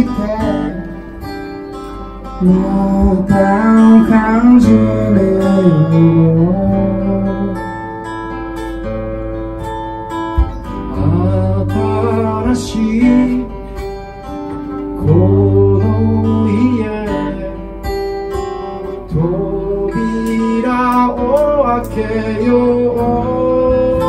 また感じれよ新しいこの家扉を開けよう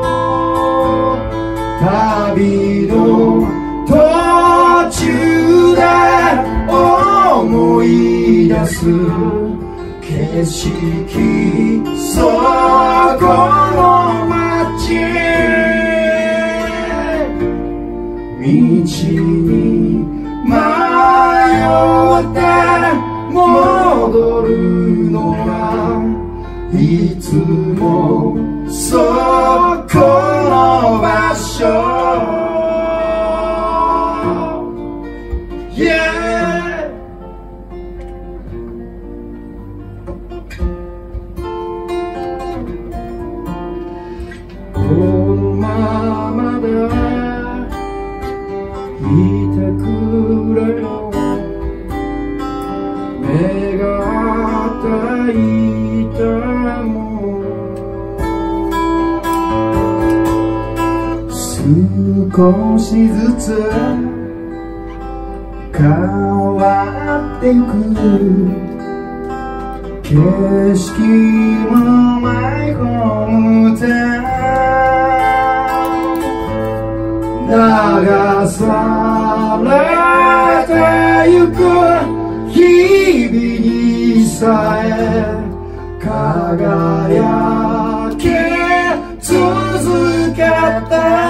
旅の途中で思い出す景色そこの街道に迷って戻るのはいつもそこの場所、yeah!このままでいてくれよ願っていても少しずつ変わっていく景色もマイホームタウン流されてゆく日々にさえ輝き続けて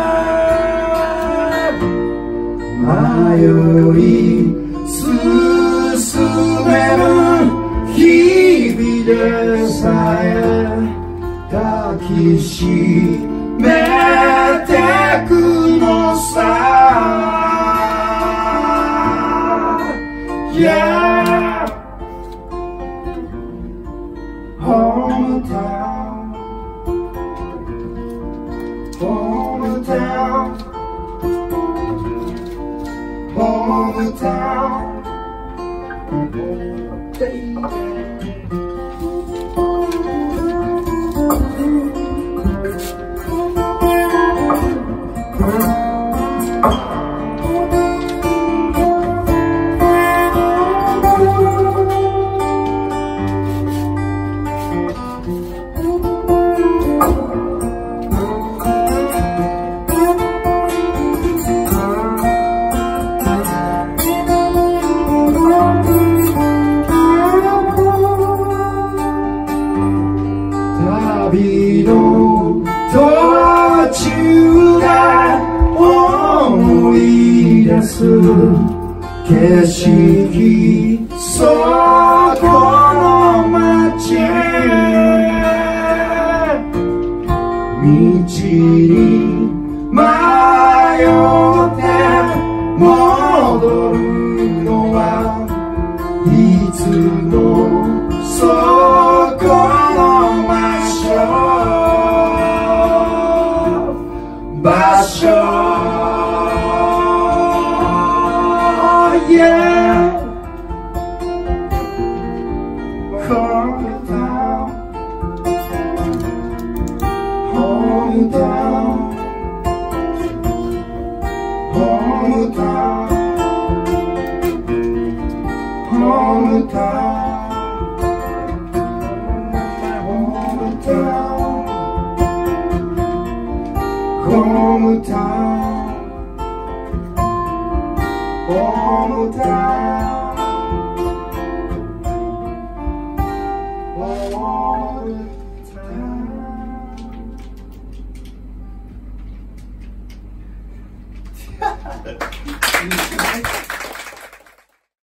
迷い進める日々でさえ抱きしめてくのさ、yeah! Hometown, hometown, hometown, baby.旅の途中で思い出す景色そこの街道に迷って戻るのはいつもそこの場所、yeah! Hometown, hometown, hometown, hometown, hometown, hometown, hometown.